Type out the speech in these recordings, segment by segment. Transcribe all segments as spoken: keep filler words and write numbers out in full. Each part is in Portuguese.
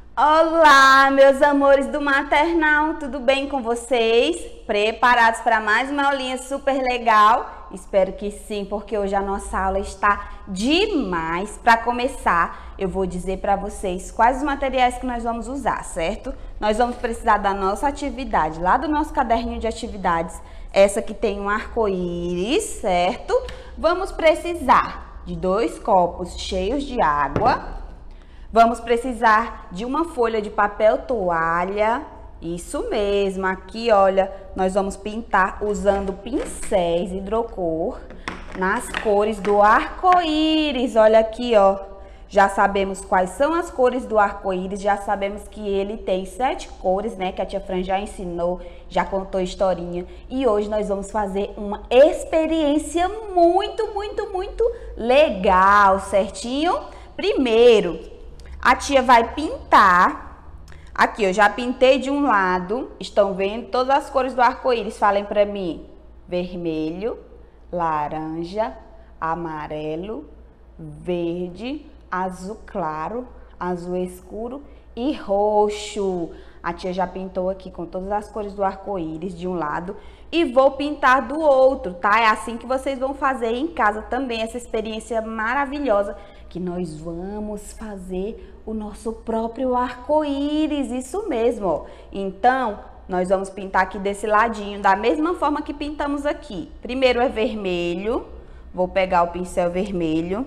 Olá, meus amores do maternal, tudo bem com vocês? Preparados para mais uma aulinha super legal? Espero que sim, porque hoje a nossa aula está demais. Para começar, eu vou dizer para vocês quais os materiais que nós vamos usar, certo? Nós vamos precisar da nossa atividade, lá do nosso caderninho de atividades, essa que tem um arco-íris, certo? Vamos precisar de dois copos cheios de água. Vamos precisar de uma folha de papel toalha, isso mesmo, aqui olha, nós vamos pintar usando pincéis hidrocor nas cores do arco-íris, olha aqui ó, já sabemos quais são as cores do arco-íris, já sabemos que ele tem sete cores, né, que a tia Fran já ensinou, já contou historinha, e hoje nós vamos fazer uma experiência muito, muito, muito legal, certinho? Primeiro, a tia vai pintar, aqui eu já pintei de um lado, estão vendo todas as cores do arco-íris, falem pra mim, vermelho, laranja, amarelo, verde, azul claro, azul escuro e roxo. A tia já pintou aqui com todas as cores do arco-íris de um lado e vou pintar do outro, tá? É assim que vocês vão fazer em casa também, essa experiência maravilhosa que nós vamos fazer o nosso próprio arco-íris, isso mesmo, ó. Então, nós vamos pintar aqui desse ladinho, da mesma forma que pintamos aqui. Primeiro é vermelho, vou pegar o pincel vermelho,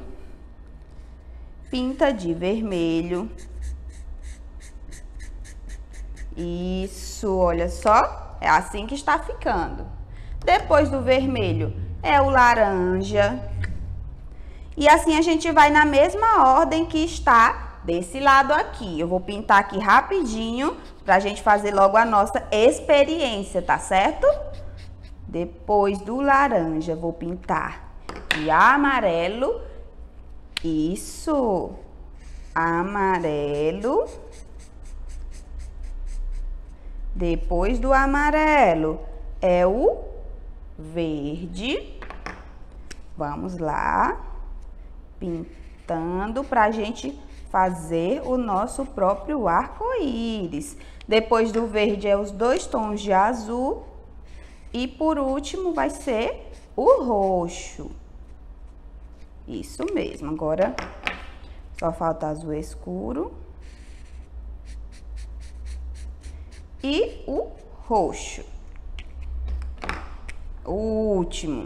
pinta de vermelho. Isso, olha só, é assim que está ficando. Depois do vermelho é o laranja. E assim a gente vai na mesma ordem que está desse lado aqui. Eu vou pintar aqui rapidinho pra gente fazer logo a nossa experiência, tá certo? Depois do laranja, vou pintar de amarelo. Isso, amarelo. Depois do amarelo é o verde. Vamos lá, pintando para a gente fazer o nosso próprio arco-íris. Depois do verde é os dois tons de azul. E por último vai ser o roxo. Isso mesmo, agora só falta azul escuro. E o roxo. O último.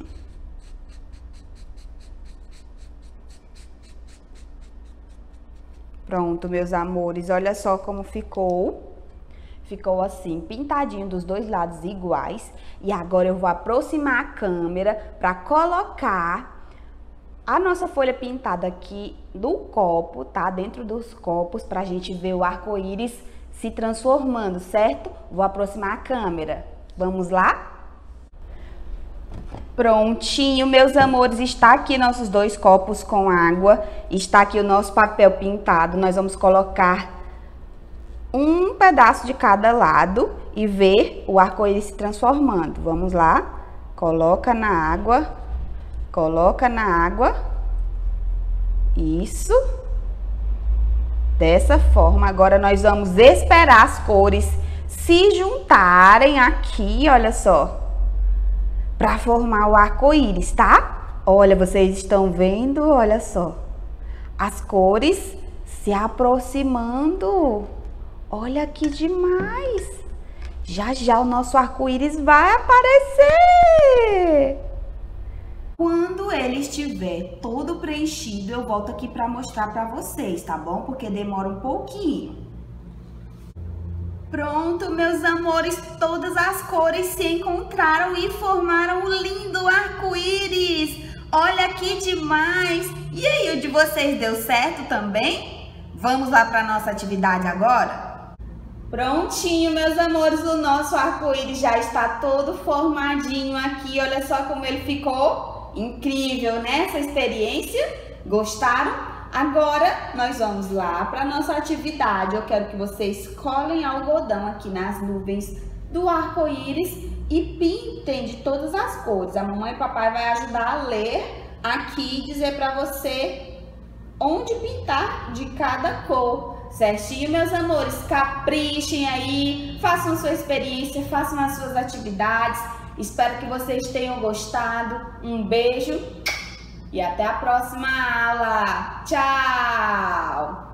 Pronto, meus amores, olha só como ficou. Ficou assim, pintadinho dos dois lados iguais. E agora eu vou aproximar a câmera para colocar a nossa folha pintada aqui do copo, tá? Dentro dos copos, pra gente ver o arco-íris se transformando, certo? Vou aproximar a câmera. Vamos lá? Prontinho, meus amores, está aqui nossos dois copos com água, está aqui o nosso papel pintado. Nós vamos colocar um pedaço de cada lado e ver o arco-íris se transformando. Vamos lá? Coloca na água, coloca na água. Isso. Dessa forma, agora nós vamos esperar as cores se juntarem aqui, olha só, para formar o arco-íris, tá? Olha, vocês estão vendo, olha só, as cores se aproximando. Olha que demais! Já já o nosso arco-íris vai aparecer! Quando ele estiver todo preenchido, eu volto aqui para mostrar para vocês, tá bom? Porque demora um pouquinho. Pronto, meus amores, todas as cores se encontraram e formaram um lindo arco-íris. Olha que demais! E aí, o de vocês deu certo também? Vamos lá para nossa atividade agora? Prontinho, meus amores, o nosso arco-íris já está todo formadinho aqui. Olha só como ele ficou. Incrível, né? Essa experiência? Gostaram? Agora, nós vamos lá para nossa atividade. Eu quero que vocês colhem algodão aqui nas nuvens do arco-íris e pintem de todas as cores. A mamãe e o papai vai ajudar a ler aqui e dizer para você onde pintar de cada cor. certinho, meus amores? Caprichem aí, façam sua experiência, façam as suas atividades. Espero que vocês tenham gostado. Um beijo e até a próxima aula. Tchau!